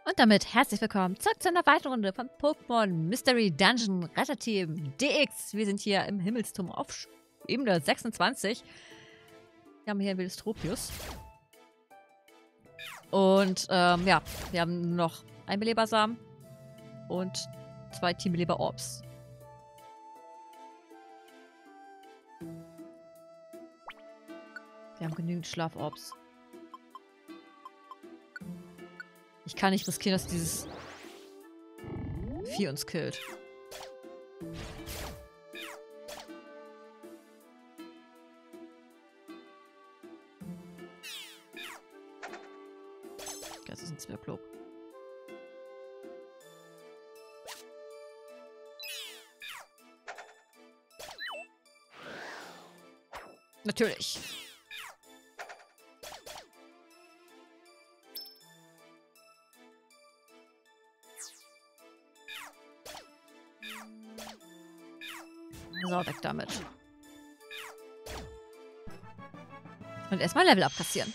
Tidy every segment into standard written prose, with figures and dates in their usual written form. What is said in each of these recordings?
Und damit herzlich willkommen zurück zu einer weiteren Runde von Pokémon Mystery Dungeon Retterteam DX. Wir sind hier im Himmelsturm auf Ebene 26. Wir haben hier ein wildes Tropius. Und ja, wir haben nur noch ein Belebersamen und 2 Teambeleber-Orbs. Wir haben genügend Schlaf-Orbs. Ich kann nicht riskieren, dass dieses Vieh uns killt. Das ist ein Zwerglob. Natürlich. So, weg damit. Und erstmal Level abkassieren.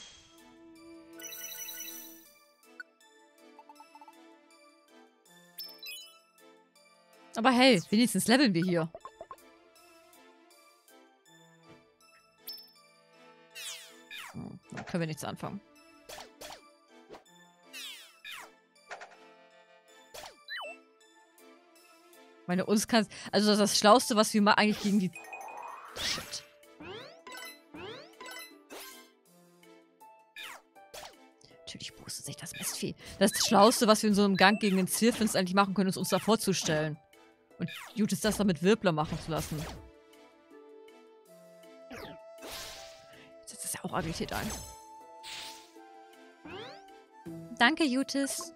Aber hey, wenigstens leveln wir hier. Dann können wir nichts anfangen. Meine, uns kann... Also das Schlauste, was wir mal eigentlich gegen die... Shit. Natürlich boostet sich das Mistvieh. Das Schlauste, was wir in so einem Gang gegen den Zirfins eigentlich machen können, ist uns da vorzustellen. Und gut ist das dann mit Wirbler machen zu lassen. Jetzt setzt das ja auch Agilität ein. Danke, Jutis.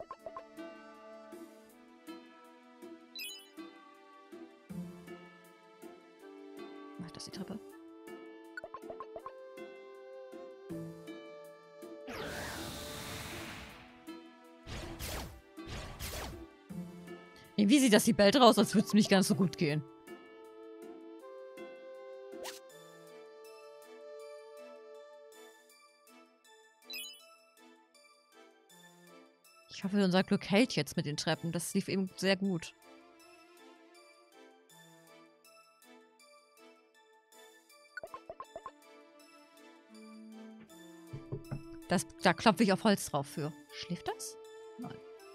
Macht das die Treppe? Wie sieht das die Welt raus, als würde es nicht ganz so gut gehen? Ich hoffe, unser Glück hält jetzt mit den Treppen. Das lief eben sehr gut. Da klopfe ich auf Holz drauf für. Schläft das? Nein.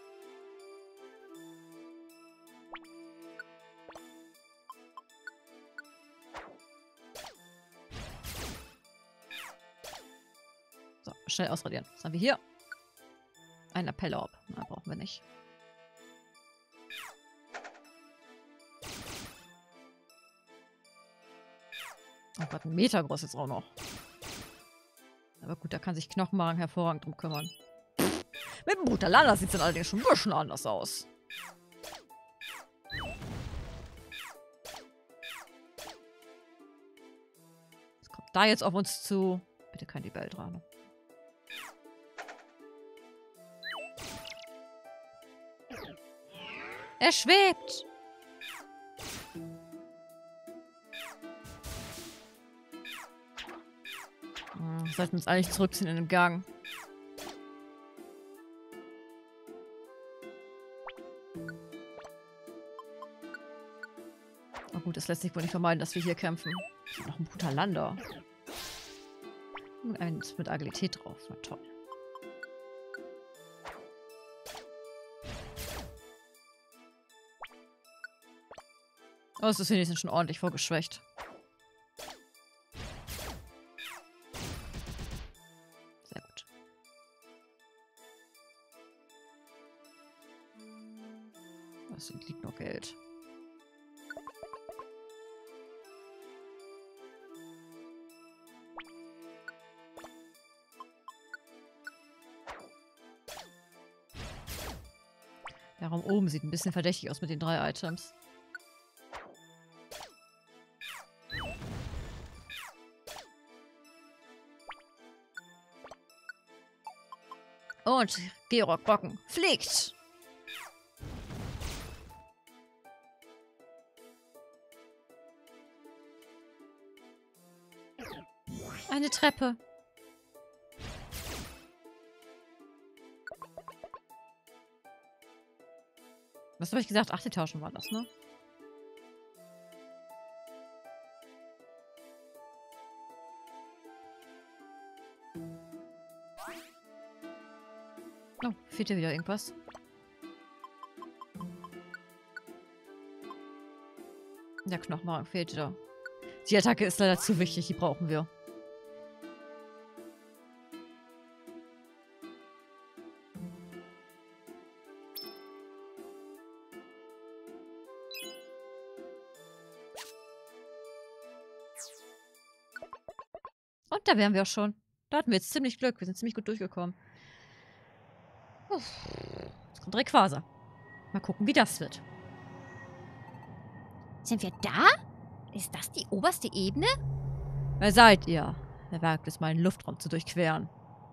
So, schnell ausradieren. Was haben wir hier? Ein Appellorb. Na, brauchen wir nicht. Oh Gott, 1 Meter groß jetzt auch noch. Aber gut, da kann sich Knochenmagen hervorragend drum kümmern. Mit dem Brutalana sieht es dann allerdings schon ein bisschen anders aus. Was kommt da jetzt auf uns zu? Bitte kein Libelldran. Er schwebt! Wir sollten uns eigentlich zurückziehen in den Gang. Na gut, es lässt sich wohl nicht vermeiden, dass wir hier kämpfen. Noch ein Brutalanda. Und eins mit Agilität drauf. Na toll. Oh, es ist wenigstens schon ordentlich vorgeschwächt. Sehr gut. Es liegt noch Geld. Der Raum oben sieht ein bisschen verdächtig aus mit den 3 Items. Und Georg Brocken fliegt! Eine Treppe. Was habe ich gesagt? 8 Etagen war das, ne? Oh, fehlt hier wieder irgendwas. Der Knochenmark fehlt wieder. Die Attacke ist leider zu wichtig, die brauchen wir. Und da wären wir auch schon. Da hatten wir jetzt ziemlich Glück. Wir sind ziemlich gut durchgekommen. Jetzt kommt Rayquaza. Mal gucken, wie das wird. Sind wir da? Ist das die oberste Ebene? Wer seid ihr? Wer wagt es, meinen Luftraum zu durchqueren?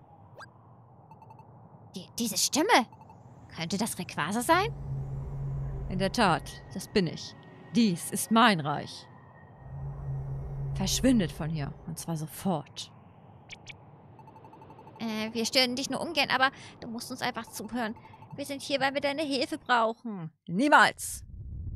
Diese Stimme. Könnte das Rayquaza sein? In der Tat, das bin ich. Dies ist mein Reich. Verschwindet von hier, und zwar sofort. Wir stören dich nur ungern, aber du musst uns einfach zuhören. Wir sind hier, weil wir deine Hilfe brauchen. Niemals!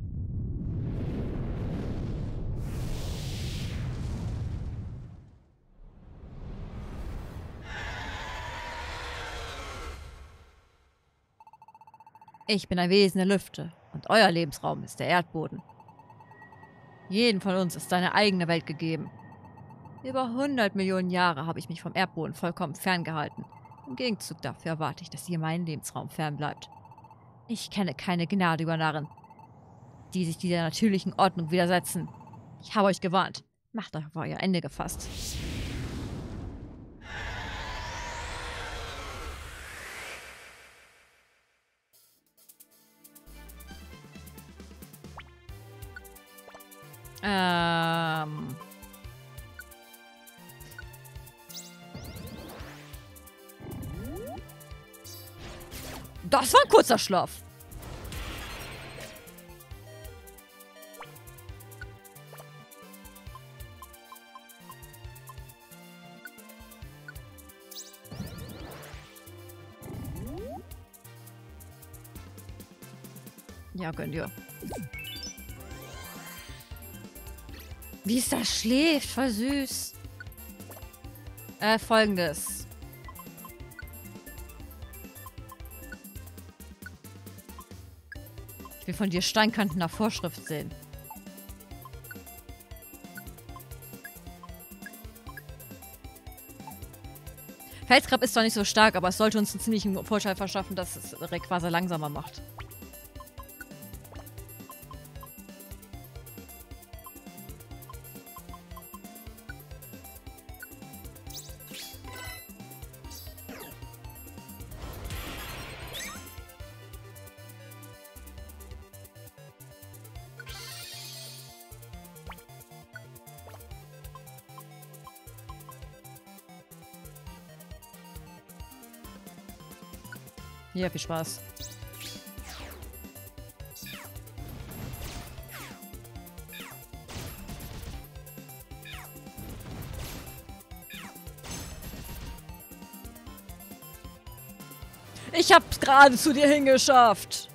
Ich bin ein Wesen der Lüfte und euer Lebensraum ist der Erdboden. Jedem von uns ist seine eigene Welt gegeben. Über 100 Millionen Jahre habe ich mich vom Erdboden vollkommen ferngehalten. Im Gegenzug dafür erwarte ich, dass ihr meinen Lebensraum fernbleibt. Ich kenne keine Gnade über Narren, die sich dieser natürlichen Ordnung widersetzen. Ich habe euch gewarnt. Macht euch auf euer Ende gefasst. Das war ein kurzer Schlaf. Ja, gönn dir. Wie es da schläft, voll süß. Folgendes. Ich will von dir Steinkanten nach Vorschrift sehen. Felsgrab ist zwar nicht so stark, aber es sollte uns einen ziemlichen Vorteil verschaffen, dass es Rayquaza langsamer macht. Ja, viel Spaß. Ich hab's gerade zu dir hingeschafft.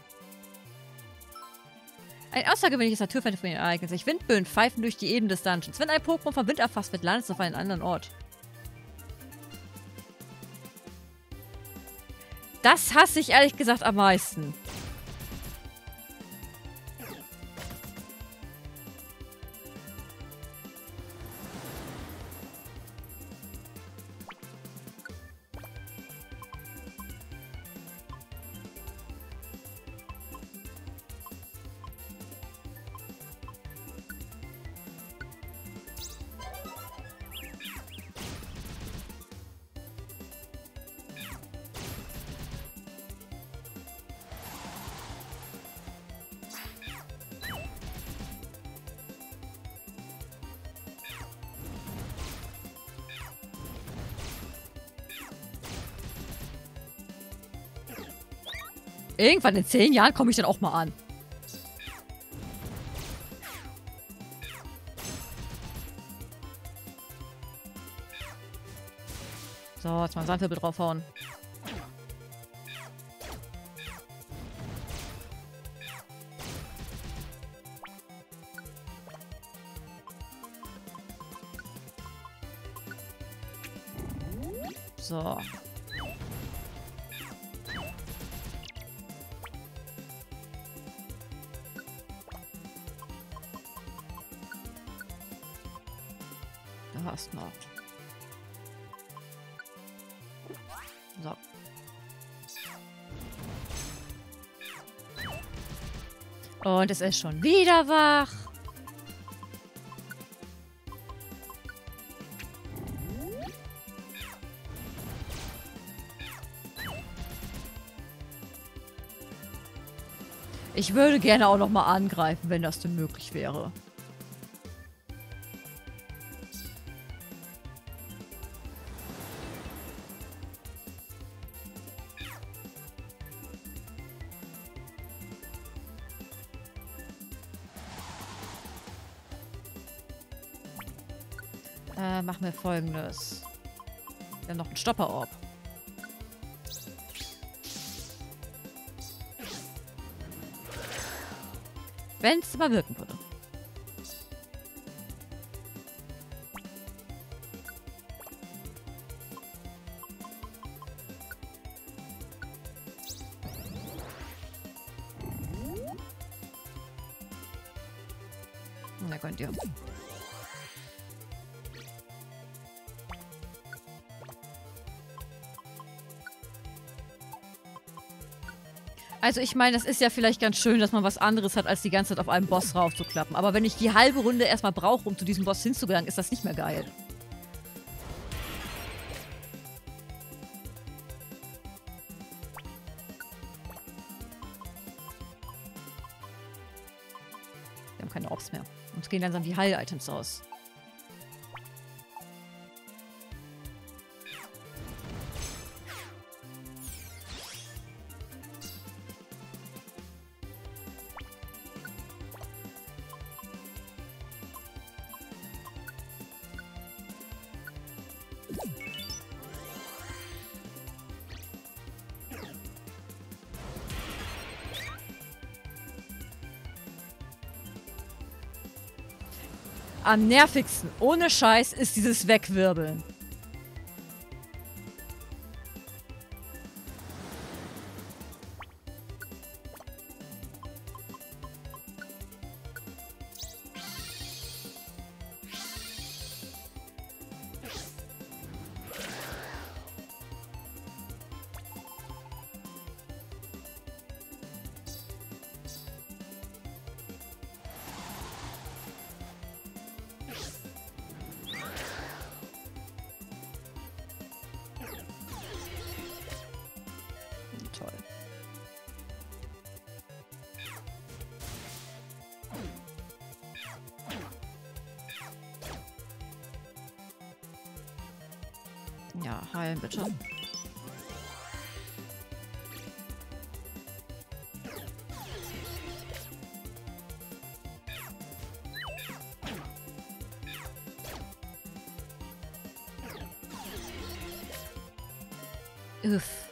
Ein außergewöhnliches Naturphänomen sich. Windböen pfeifen durch die Ebene des Dungeons. Wenn ein Pokémon vom Wind erfasst wird, landet es auf einem anderen Ort. Das hasse ich ehrlich gesagt am meisten. Irgendwann in 10 Jahren komme ich dann auch mal an. So, jetzt mal einen Sandwirbel draufhauen. So. Du hast noch. So. Und es ist schon wieder wach. Ich würde gerne auch noch mal angreifen, wenn das denn möglich wäre. Machen wir Folgendes. Wir haben noch einen Stopperorb. Wenn es mal wirken würde. Na, könnt ihr. Also ich meine, das ist ja vielleicht ganz schön, dass man was anderes hat, als die ganze Zeit auf einem Boss raufzuklappen. Aber wenn ich die halbe Runde erstmal brauche, um zu diesem Boss hinzugelangen, ist das nicht mehr geil. Wir haben keine Orbs mehr. Uns gehen langsam die Heil-Items aus. Am nervigsten, ohne Scheiß, ist dieses Wegwirbeln. Toll. Ja, heilen bitte. Uff.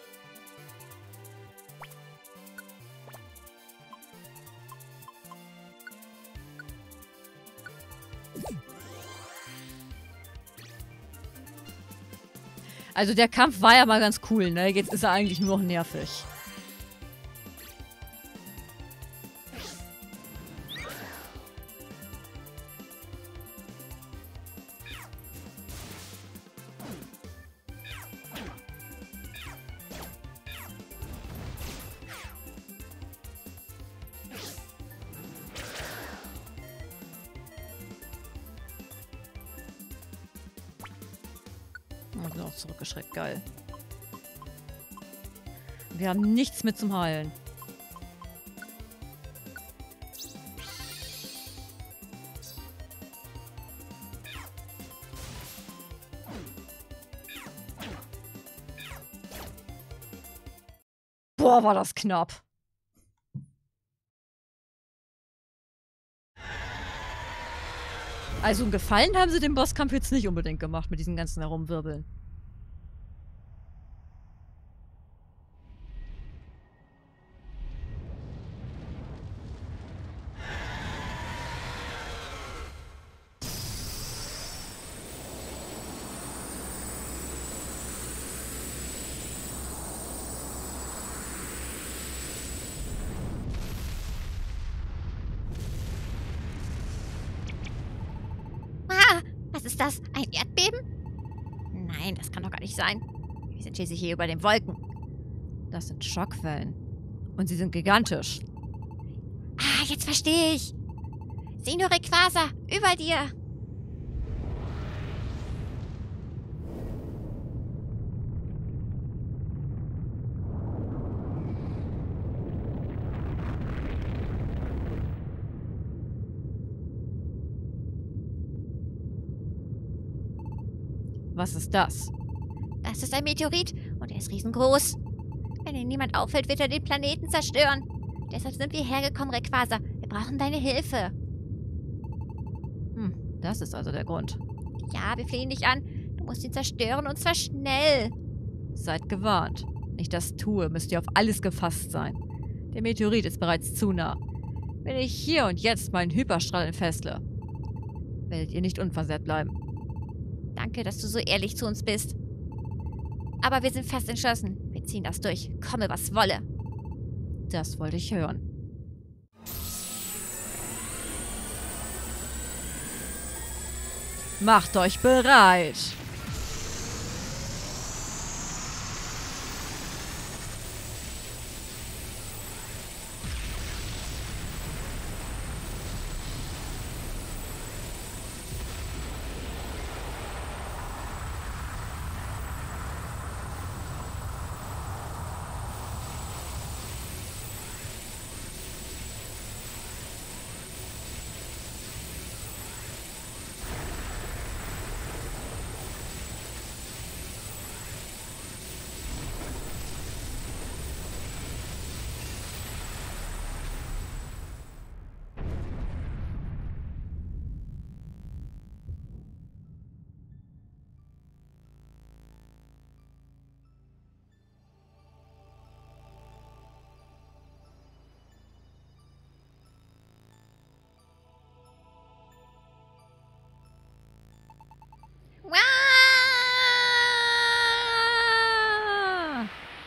Also der Kampf war ja mal ganz cool, ne? Jetzt ist er eigentlich nur noch nervig. Und bin auch zurückgeschreckt. Geil. Wir haben nichts mit zum Heilen. Boah, war das knapp. Also einen Gefallen haben sie dem Bosskampf jetzt nicht unbedingt gemacht mit diesen ganzen Herumwirbeln. Was ist das? Ein Erdbeben? Nein, das kann doch gar nicht sein. Wir sind schließlich hier über den Wolken. Das sind Schockwellen. Und sie sind gigantisch. Ah, jetzt verstehe ich. Sieh nur, Rayquaza, über dir. Was ist das? Das ist ein Meteorit und er ist riesengroß. Wenn ihn niemand auffällt, wird er den Planeten zerstören. Deshalb sind wir hergekommen, Rayquaza. Wir brauchen deine Hilfe. Das ist also der Grund. Ja, wir flehen dich an. Du musst ihn zerstören und zwar schnell. Seid gewarnt. Wenn ich das tue, müsst ihr auf alles gefasst sein. Der Meteorit ist bereits zu nah. Wenn ich hier und jetzt meinen Hyperstrahl entfessle, werdet ihr nicht unversehrt bleiben. Danke, dass du so ehrlich zu uns bist. Aber wir sind fest entschlossen. Wir ziehen das durch. Komme, was wolle. Das wollte ich hören. Macht euch bereit! Wah!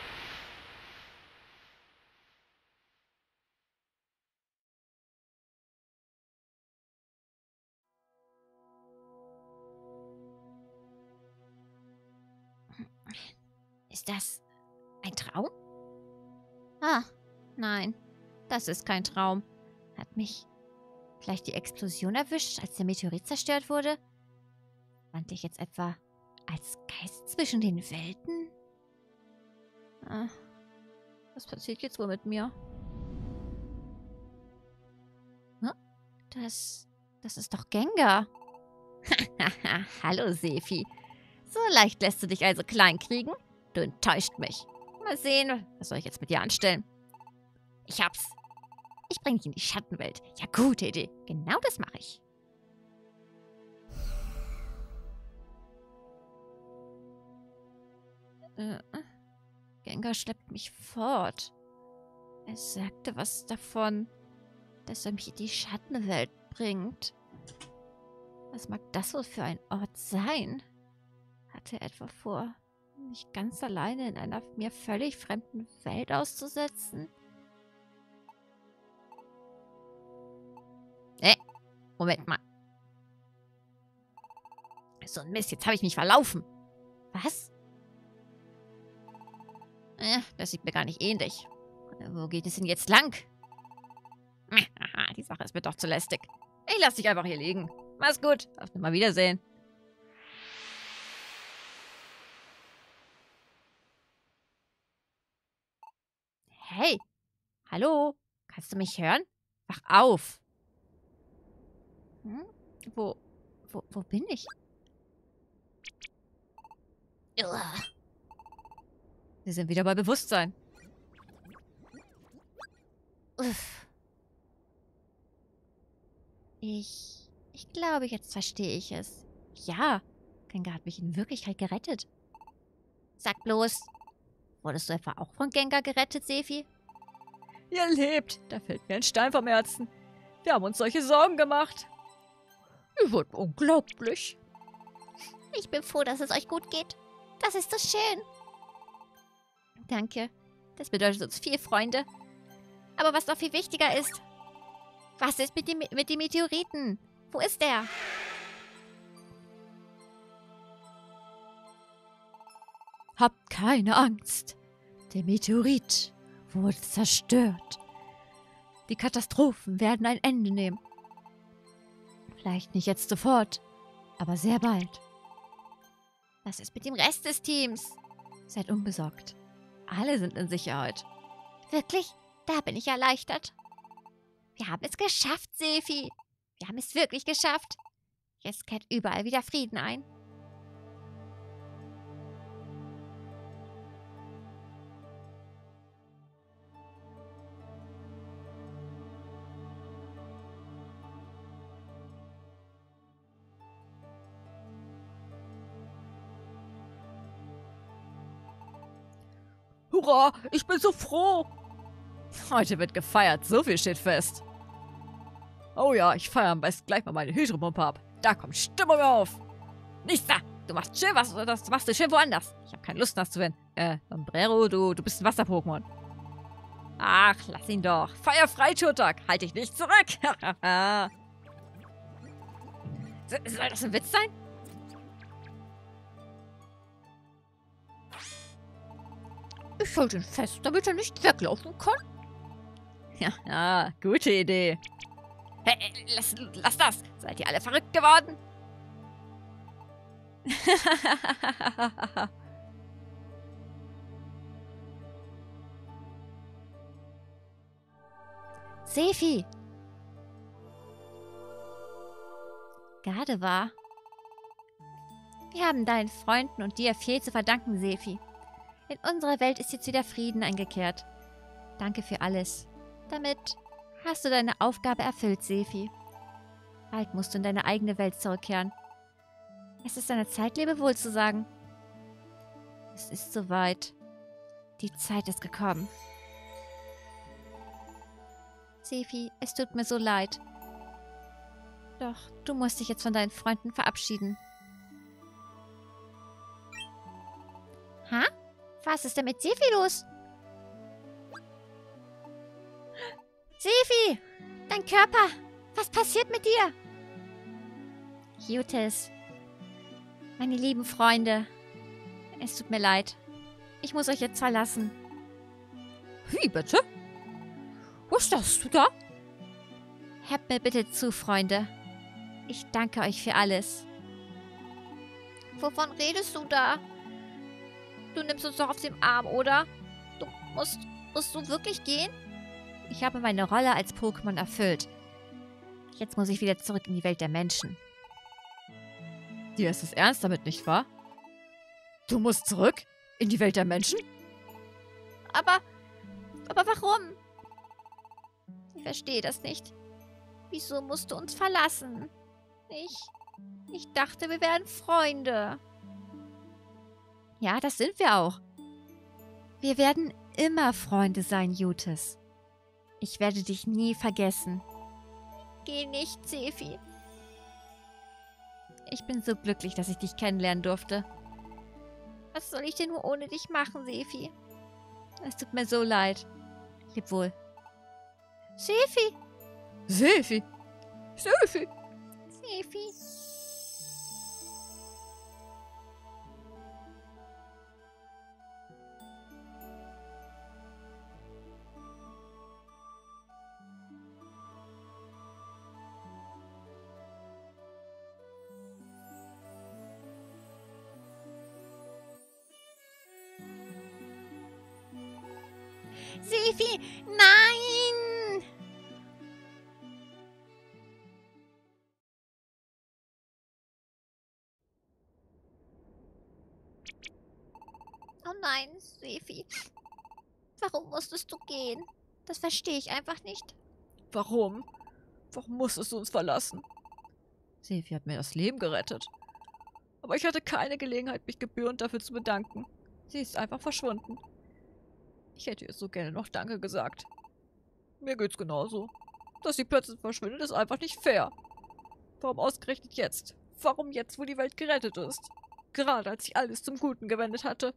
Ist das ein Traum? Ah, nein. Das ist kein Traum. Hat mich vielleicht die Explosion erwischt, als der Meteorit zerstört wurde? Wandte ich jetzt etwa als Geist zwischen den Welten? Ah, was passiert jetzt wohl mit mir? Hm? Das ist doch Gengar. Hallo, Sephi. So leicht lässt du dich also klein kriegen? Du enttäuscht mich. Mal sehen, was soll ich jetzt mit dir anstellen? Ich hab's. Ich bring dich in die Schattenwelt. Ja, gute Idee. Genau das mache ich. Gengar schleppt mich fort. Er sagte was davon, dass er mich in die Schattenwelt bringt. Was mag das wohl für ein Ort sein? Hat er etwa vor, mich ganz alleine in einer mir völlig fremden Welt auszusetzen? Moment mal. So ein Mist, jetzt habe ich mich verlaufen. Was? Das sieht mir gar nicht ähnlich. Wo geht es denn jetzt lang? Die Sache ist mir doch zu lästig. Ich lasse dich einfach hier liegen. Mach's gut. Auf Wiedersehen. Hey. Hallo. Kannst du mich hören? Wach auf. Wo bin ich? Wir sind wieder bei Bewusstsein. Uff. Ich glaube, jetzt verstehe ich es. Ja, Gengar hat mich in Wirklichkeit gerettet. Sag bloß, wurdest du etwa auch von Gengar gerettet, Sephi? Ihr lebt. Da fällt mir ein Stein vom Herzen. Wir haben uns solche Sorgen gemacht. Ihr wurdet unglaublich. Ich bin froh, dass es euch gut geht. Das ist so schön. Danke. Das bedeutet uns viel Freunde. Aber was noch viel wichtiger ist, was ist mit dem Meteoriten? Wo ist der? Habt keine Angst. Der Meteorit wurde zerstört. Die Katastrophen werden ein Ende nehmen. Vielleicht nicht jetzt sofort, aber sehr bald. Was ist mit dem Rest des Teams? Seid unbesorgt. Alle sind in Sicherheit. Wirklich? Da bin ich erleichtert. Wir haben es geschafft, Sefi. Wir haben es wirklich geschafft. Jetzt kehrt überall wieder Frieden ein. Hurra, ich bin so froh. Heute wird gefeiert, so viel steht fest. Oh ja, ich feiere am besten gleich mal meine Hydropumpe ab. Da kommt Stimmung auf. Nichts da, du machst schön was, oder das machst du schön woanders. Ich habe keine Lust, das zu werden. Sombrero, du bist ein Wasser-Pokémon. Ach, lass ihn doch. Feuer frei, Turtok. Halt dich nicht zurück. Soll das ein Witz sein? Ich halte ihn fest, damit er nicht weglaufen kann. Ja, gute Idee. Hey, lass das. Seid ihr alle verrückt geworden? Sefi! Gardevoir. Wir haben deinen Freunden und dir viel zu verdanken, Sefi. In unserer Welt ist jetzt wieder Frieden eingekehrt. Danke für alles. Damit hast du deine Aufgabe erfüllt, Sefi. Bald musst du in deine eigene Welt zurückkehren. Es ist deine Zeit, Lebewohl zu sagen. Es ist soweit. Die Zeit ist gekommen. Sefi, es tut mir so leid. Doch du musst dich jetzt von deinen Freunden verabschieden. Ha? Was ist denn mit Sefi los? Sefi! Dein Körper! Was passiert mit dir? Jutis. Meine lieben Freunde. Es tut mir leid. Ich muss euch jetzt verlassen. Wie bitte? Was hast du da? Hört mir bitte zu, Freunde. Ich danke euch für alles. Wovon redest du da? Du nimmst uns doch auf den Arm, oder? Du musst du wirklich gehen? Ich habe meine Rolle als Pokémon erfüllt. Jetzt muss ich wieder zurück in die Welt der Menschen. Dir ist es ernst damit, nicht wahr? Du musst zurück? In die Welt der Menschen? Aber warum? Ich verstehe das nicht. Wieso musst du uns verlassen? Ich dachte, wir wären Freunde. Ja, das sind wir auch. Wir werden immer Freunde sein, Jutis. Ich werde dich nie vergessen. Geh nicht, Sefi. Ich bin so glücklich, dass ich dich kennenlernen durfte. Was soll ich denn nur ohne dich machen, Sefi? Es tut mir so leid. Leb wohl. Sefi! Sefi! Sefi! Sefi! Sefi, nein! Oh nein, Sefi. Warum musstest du gehen? Das verstehe ich einfach nicht. Warum? Warum musstest du uns verlassen? Sefi hat mir das Leben gerettet. Aber ich hatte keine Gelegenheit, mich gebührend dafür zu bedanken. Sie ist einfach verschwunden. Ich hätte ihr so gerne noch Danke gesagt. Mir geht's genauso. Dass sie plötzlich verschwindet, ist einfach nicht fair. Warum ausgerechnet jetzt? Warum jetzt, wo die Welt gerettet ist? Gerade als ich alles zum Guten gewendet hatte.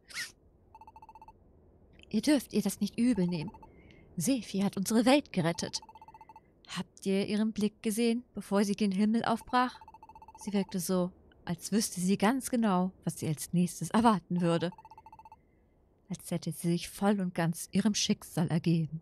Ihr dürft ihr das nicht übel nehmen. Sefi hat unsere Welt gerettet. Habt ihr ihren Blick gesehen, bevor sie gen Himmel aufbrach? Sie wirkte so, als wüsste sie ganz genau, was sie als nächstes erwarten würde. als hätte sie sich voll und ganz ihrem Schicksal ergeben.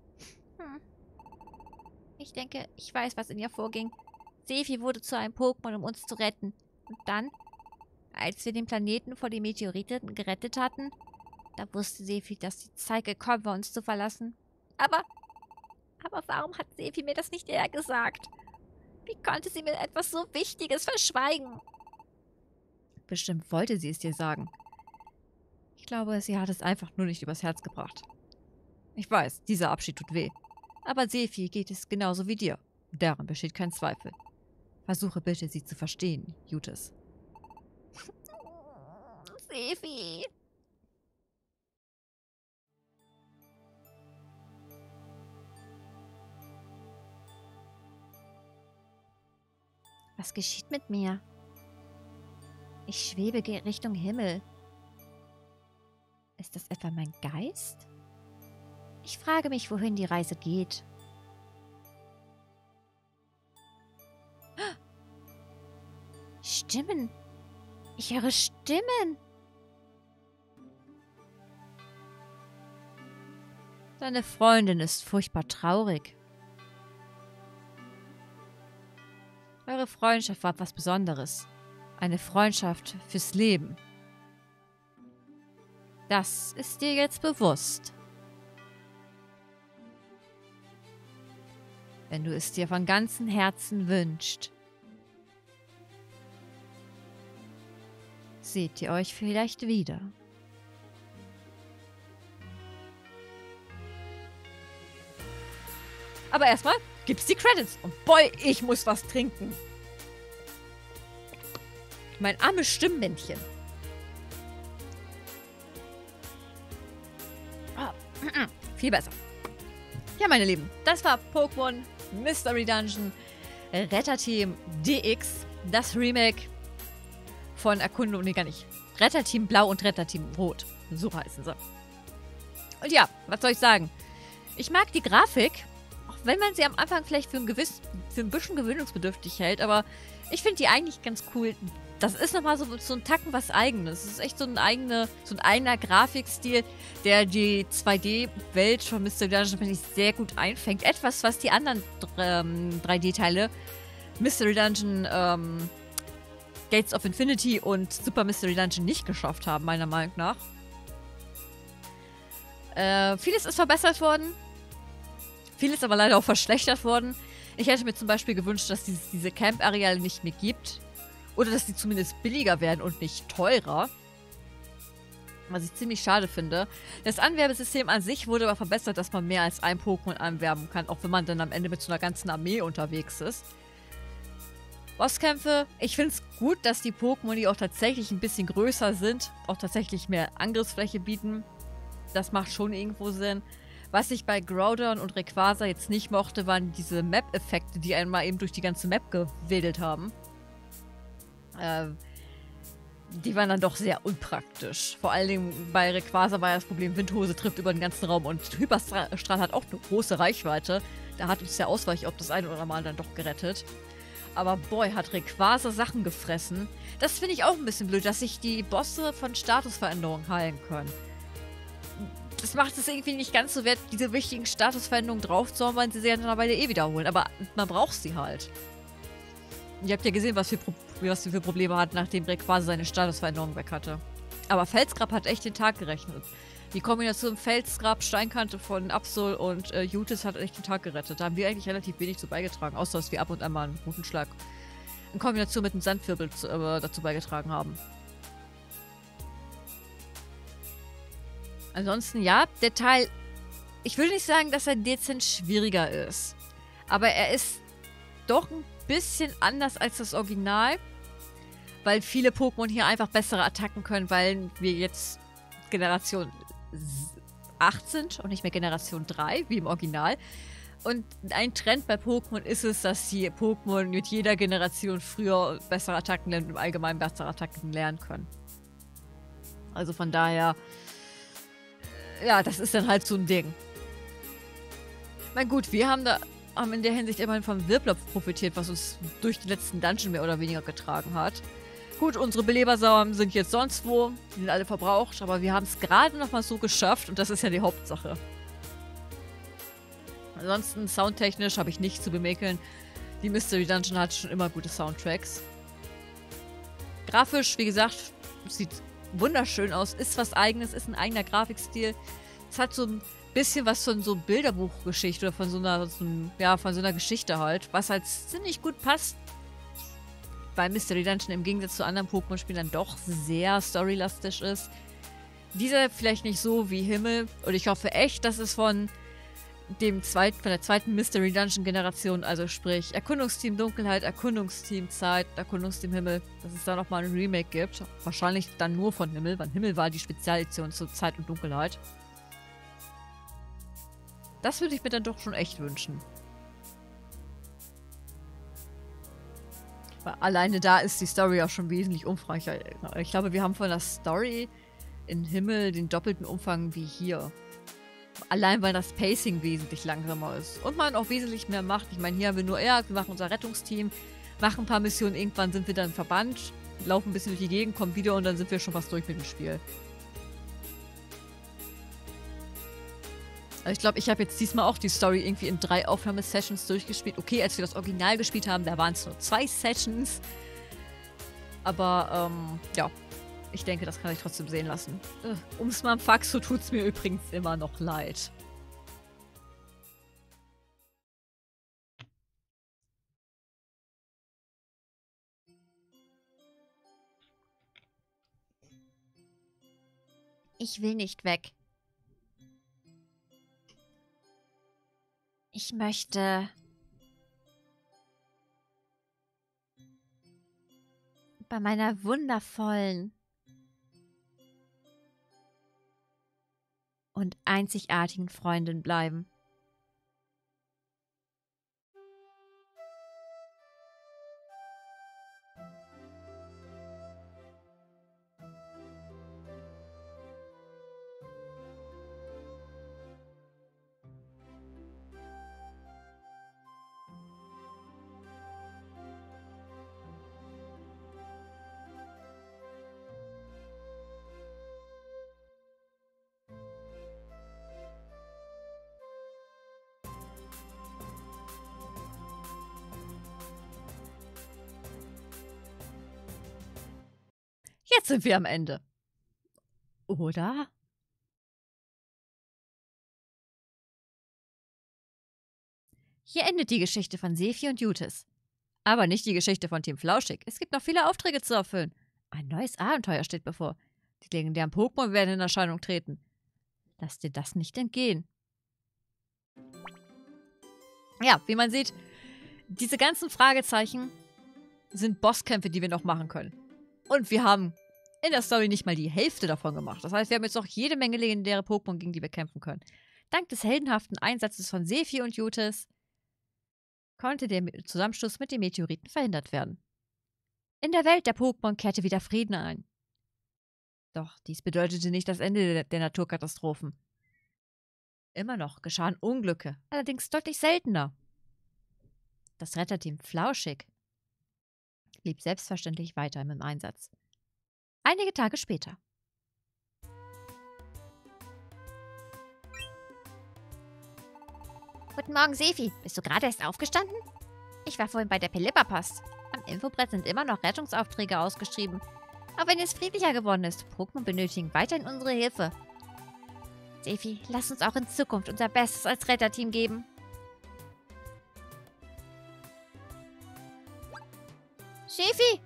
Ich denke, ich weiß, was in ihr vorging. Sephi wurde zu einem Pokémon, um uns zu retten. Und dann, als wir den Planeten vor den Meteoriten gerettet hatten, da wusste Sephi, dass die Zeit gekommen war, uns zu verlassen. Aber warum hat Sephi mir das nicht eher gesagt? Wie konnte sie mir etwas so Wichtiges verschweigen? Bestimmt wollte sie es dir sagen. Ich glaube, sie hat es einfach nur nicht übers Herz gebracht. Ich weiß, dieser Abschied tut weh. Aber Sephi geht es genauso wie dir. Daran besteht kein Zweifel. Versuche bitte, sie zu verstehen, Jutis. Sephi. Was geschieht mit mir? Ich schwebe Richtung Himmel. Ist das etwa mein Geist? Ich frage mich, wohin die Reise geht. Stimmen. Ich höre Stimmen. Deine Freundin ist furchtbar traurig. Eure Freundschaft war etwas Besonderes. Eine Freundschaft fürs Leben. Das ist dir jetzt bewusst. Wenn du es dir von ganzem Herzen wünschst, seht ihr euch vielleicht wieder. Aber erstmal gibt's die Credits. Und boy, ich muss was trinken. Mein armes Stimmmännchen. Viel besser. Ja, meine Lieben, das war Pokémon Mystery Dungeon Retterteam DX, das Remake von Erkundung, nee, gar nicht. Retterteam Blau und Retterteam Rot. So heißen sie. Und ja, was soll ich sagen? Ich mag die Grafik, auch wenn man sie am Anfang vielleicht für ein bisschen gewöhnungsbedürftig hält, aber ich finde die eigentlich ganz cool. Das ist nochmal so ein Tacken was Eigenes. Es ist echt so ein eigener Grafikstil, der die 2D-Welt von Mystery Dungeon, finde ich, sehr gut einfängt. Etwas, was die anderen 3D-Teile, Mystery Dungeon, Gates of Infinity und Super Mystery Dungeon nicht geschafft haben, meiner Meinung nach. Vieles ist verbessert worden. Vieles aber leider auch verschlechtert worden. Ich hätte mir zum Beispiel gewünscht, dass diese Camp-Areale nicht mehr gibt. Oder dass die zumindest billiger werden und nicht teurer. Was ich ziemlich schade finde. Das Anwerbesystem an sich wurde aber verbessert, dass man mehr als ein Pokémon anwerben kann, auch wenn man dann am Ende mit so einer ganzen Armee unterwegs ist. Bosskämpfe, ich finde es gut, dass die Pokémon, die auch tatsächlich ein bisschen größer sind, auch tatsächlich mehr Angriffsfläche bieten. Das macht schon irgendwo Sinn. Was ich bei Groudon und Rayquaza jetzt nicht mochte, waren diese Map-Effekte, die einmal eben durch die ganze Map gewedelt haben. Die waren dann doch sehr unpraktisch. Vor allen Dingen bei Rayquaza war ja das Problem, Windhose trifft über den ganzen Raum und Hyperstrahl hat auch eine große Reichweite. Da hat uns der Ausweichop das eine oder andere Mal dann doch gerettet. Aber boy, hat Rayquaza Sachen gefressen. Das finde ich auch ein bisschen blöd, dass sich die Bosse von Statusveränderungen heilen können. Das macht es irgendwie nicht ganz so wert, diese wichtigen Statusveränderungen drauf zu haben, weil sie dann dabei eh wiederholen. Aber man braucht sie halt. Ihr habt ja gesehen, was sie für Probleme hat, nachdem Rayquaza seine Statusveränderung weg hatte. Aber Felsgrab hat echt den Tag gerechnet. Die Kombination Felsgrab, Steinkante von Absol und Jutis hat echt den Tag gerettet. Da haben wir eigentlich relativ wenig zu beigetragen, außer dass wir ab und an mal einen guten Schlag in Kombination mit einem Sandwirbel dazu beigetragen haben. Ansonsten, ja, der Teil, ich will nicht sagen, dass er dezent schwieriger ist, aber er ist doch ein bisschen anders als das Original, weil viele Pokémon hier einfach bessere Attacken können, weil wir jetzt Generation 8 sind und nicht mehr Generation 3, wie im Original. Und ein Trend bei Pokémon ist es, dass die Pokémon mit jeder Generation früher bessere Attacken lernen und im Allgemeinen bessere Attacken lernen können. Also von daher, ja, das ist dann halt so ein Ding. Na gut, wir haben in der Hinsicht immerhin vom Wirblopf profitiert, was uns durch den letzten Dungeon mehr oder weniger getragen hat. Gut, unsere Belebersamen sind jetzt sonst wo. Die sind alle verbraucht, aber wir haben es gerade noch mal so geschafft und das ist ja die Hauptsache. Ansonsten soundtechnisch habe ich nichts zu bemäkeln. Die Mystery Dungeon hat schon immer gute Soundtracks. Grafisch, wie gesagt, sieht wunderschön aus. Ist was Eigenes, ist ein eigener Grafikstil. Es hat so ein bisschen was von so Bilderbuchgeschichte oder von so einer Geschichte halt, was halt ziemlich gut passt. Bei Mystery Dungeon im Gegensatz zu anderen Pokémon-Spielen dann doch sehr storylastig ist. Dieser vielleicht nicht so wie Himmel. Und ich hoffe echt, dass es von der zweiten Mystery Dungeon Generation, also sprich Erkundungsteam Dunkelheit, Erkundungsteam Zeit, Erkundungsteam Himmel, dass es da nochmal ein Remake gibt. Wahrscheinlich dann nur von Himmel, weil Himmel war die Spezialedition zu Zeit und Dunkelheit. Das würde ich mir dann doch schon echt wünschen. Weil alleine da ist die Story auch schon wesentlich umfangreicher. Ich glaube, wir haben von der Story in Himmel den doppelten Umfang wie hier. Allein, weil das Pacing wesentlich langsamer ist. Und man auch wesentlich mehr macht. Ich meine, hier haben wir nur, ja, wir machen unser Rettungsteam, machen ein paar Missionen, irgendwann sind wir dann im Verband, laufen ein bisschen durch die Gegend, kommen wieder und dann sind wir schon fast durch mit dem Spiel. Also ich glaube, ich habe jetzt diesmal auch die Story irgendwie in 3 Aufnahmesessions durchgespielt. Okay, als wir das Original gespielt haben, da waren es nur 2 Sessions. Aber, ja. Ich denke, das kann ich trotzdem sehen lassen. Faxo tut es mir übrigens immer noch leid. Ich will nicht weg. Ich möchte bei meiner wundervollen und einzigartigen Freundin bleiben. Jetzt sind wir am Ende. Oder? Hier endet die Geschichte von Sephi und Jutis. Aber nicht die Geschichte von Team Flauschig. Es gibt noch viele Aufträge zu erfüllen. Ein neues Abenteuer steht bevor. Die legendären Pokémon werden in Erscheinung treten. Lass dir das nicht entgehen. Ja, wie man sieht, diese ganzen Fragezeichen sind Bosskämpfe, die wir noch machen können. Und wir haben in der Story nicht mal die Hälfte davon gemacht. Das heißt, wir haben jetzt noch jede Menge legendäre Pokémon, gegen die wir kämpfen können. Dank des heldenhaften Einsatzes von Sephi und Jutis konnte der Zusammenstoß mit den Meteoriten verhindert werden. In der Welt der Pokémon kehrte wieder Frieden ein. Doch dies bedeutete nicht das Ende der Naturkatastrophen. Immer noch geschahen Unglücke, allerdings deutlich seltener. Das Retterteam Flauschig blieb selbstverständlich weiter im Einsatz. Einige Tage später. Guten Morgen, Sephi. Bist du gerade erst aufgestanden? Ich war vorhin bei der Pelipper-Post. Am Infobrett sind immer noch Rettungsaufträge ausgeschrieben. Auch wenn es friedlicher geworden ist, Pokémon benötigen weiterhin unsere Hilfe. Sephi, lass uns auch in Zukunft unser Bestes als Retterteam geben. Sephi!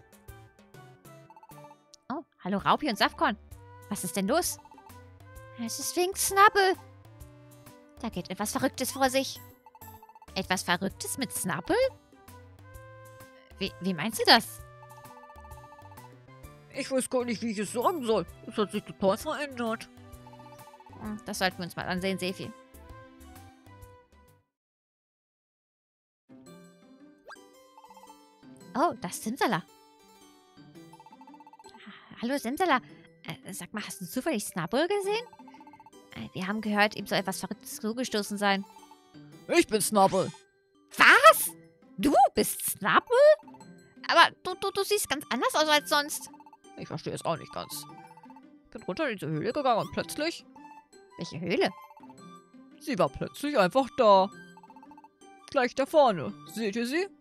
Oh, hallo Raupi und Safkorn. Was ist denn los? Es ist wegen Snubbull. Da geht etwas Verrücktes vor sich. Etwas Verrücktes mit Snubbull? Wie meinst du das? Ich weiß gar nicht, wie ich es sagen soll. Es hat sich total verändert. Das sollten wir uns mal ansehen, Sephi. Oh, das ist Simsala. Hallo Simsala. Sag mal, hast du zufällig Snubbull gesehen? Wir haben gehört, ihm soll etwas Verrücktes zugestoßen sein. Ich bin Snubbull. Was? Du bist Snubbull? Aber du siehst ganz anders aus als sonst. Ich verstehe es auch nicht ganz. Ich bin runter in diese Höhle gegangen und plötzlich... Welche Höhle? Sie war plötzlich einfach da. Gleich da vorne. Seht ihr sie?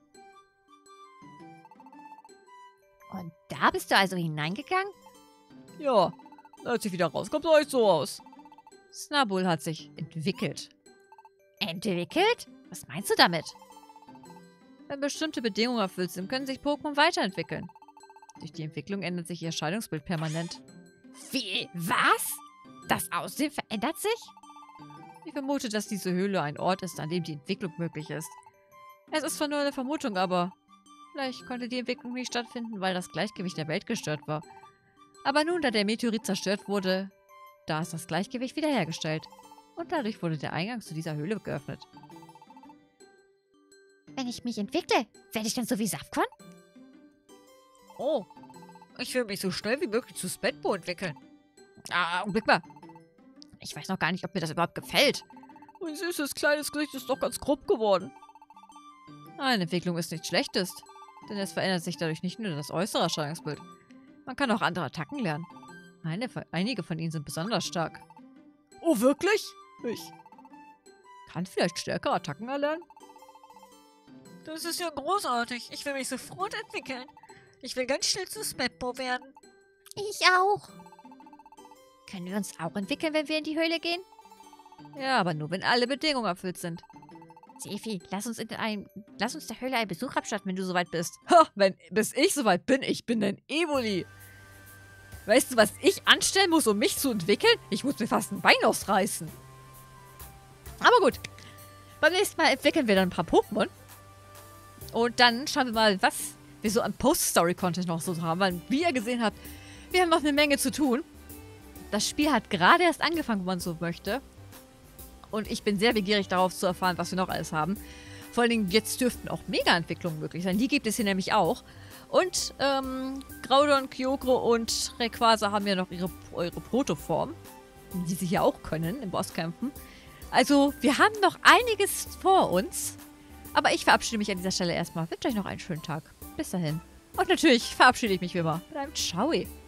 Und da bist du also hineingegangen? Ja. Als ich wieder rauskomme, sah ich so aus. Snubbull hat sich entwickelt. Entwickelt? Was meinst du damit? Wenn bestimmte Bedingungen erfüllt sind, können sich Pokémon weiterentwickeln. Durch die Entwicklung ändert sich ihr Erscheinungsbild permanent. Wie? Was? Das Aussehen verändert sich? Ich vermute, dass diese Höhle ein Ort ist, an dem die Entwicklung möglich ist. Es ist zwar nur eine Vermutung, aber vielleicht konnte die Entwicklung nicht stattfinden, weil das Gleichgewicht der Welt gestört war. Aber nun, da der Meteorit zerstört wurde, da ist das Gleichgewicht wiederhergestellt. Und dadurch wurde der Eingang zu dieser Höhle geöffnet. Wenn ich mich entwickle, werde ich dann so wie Safkon? Oh, ich will mich so schnell wie möglich zu Spenpo entwickeln. Augenblick mal. Ich weiß noch gar nicht, ob mir das überhaupt gefällt. Mein süßes kleines Gesicht ist doch ganz grob geworden. Eine Entwicklung ist nichts Schlechtes, denn es verändert sich dadurch nicht nur das äußere Erscheinungsbild. Man kann auch andere Attacken lernen. Einige von ihnen sind besonders stark. Oh, wirklich? Ich kann vielleicht stärkere Attacken erlernen? Das ist ja großartig. Ich will mich sofort entwickeln. Ich will ganz schnell zu Spenpo werden. Ich auch. Können wir uns auch entwickeln, wenn wir in die Höhle gehen? Ja, aber nur, wenn alle Bedingungen erfüllt sind. Sefi, lass uns der Höhle einen Besuch abstatten, wenn du soweit bist. Ha, bis ich soweit bin, ich bin ein Evoli. Weißt du, was ich anstellen muss, um mich zu entwickeln? Ich muss mir fast ein Bein ausreißen. Aber gut. Beim nächsten Mal entwickeln wir dann ein paar Pokémon. Und dann schauen wir mal, was wir so an Post-Story-Content noch so haben. Weil, wie ihr gesehen habt, wir haben noch eine Menge zu tun. Das Spiel hat gerade erst angefangen, wenn man so möchte. Und ich bin sehr begierig darauf zu erfahren, was wir noch alles haben. Vor allen Dingen, jetzt dürften auch Mega-Entwicklungen möglich sein. Die gibt es hier nämlich auch. Und Groudon, Kyogre und Rayquaza haben ja noch ihre Protoform, die sie hier auch können in Bosskämpfen. Also, wir haben noch einiges vor uns. Aber ich verabschiede mich an dieser Stelle erstmal. Wünsche euch noch einen schönen Tag. Bis dahin. Und natürlich verabschiede ich mich wie immer mit einem Ciao.